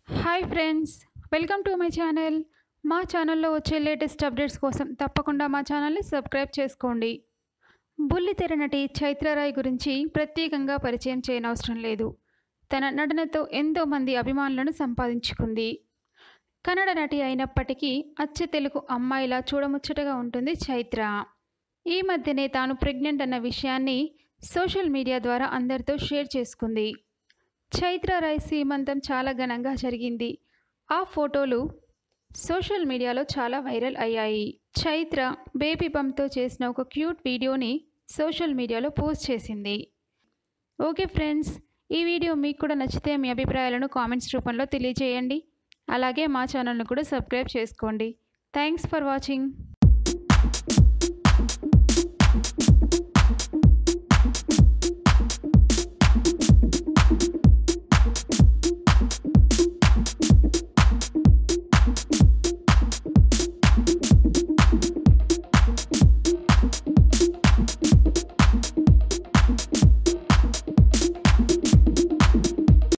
Hi friends, welcome to my channel. మా ఛానల్లో వచ్చే లేటెస్ట్ అప్డేట్స్ కోసం తప్పకుండా మా ఛానల్ని సబ్స్క్రైబ్ చేసుకోండి. బుల్లితెర నటి చైత్రరాయ్ గురించి ప్రత్యేకంగా పరిచయం చేయనవసరం లేదు. తన నటనతో ఎంతోమంది అభిమానులను సంపాదించుకుంది. కన్నడ నటి అయినప్పటికీ అచ్చ తెలుగు అమ్మాయిలా చూడముచ్చటగా ఉంటుంది చైత్ర. ఈ మధ్యనే తాను ప్రెగ్నెంట్ అన్న విషయాన్ని సోషల్ మీడియా ద్వారా అందరితో షేర్ చేసుకుంది. చైత్ర రాయ్ సీమంతం చాలా ఘనంగా జరిగింది. ఆ ఫోటోలు సోషల్ మీడియాలో చాలా వైరల్ అయ్యాయి. చైత్ర బేబీ బంప్తో చేసిన ఒక క్యూట్ వీడియోని సోషల్ మీడియాలో పోస్ట్ చేసింది. ఓకే ఫ్రెండ్స్, ఈ వీడియో మీకు కూడా నచ్చితే మీ అభిప్రాయాలను కామెంట్స్ రూపంలో తెలియజేయండి. అలాగే మా ఛానల్ను కూడా సబ్స్క్రైబ్ చేసుకోండి. Thanks for watching.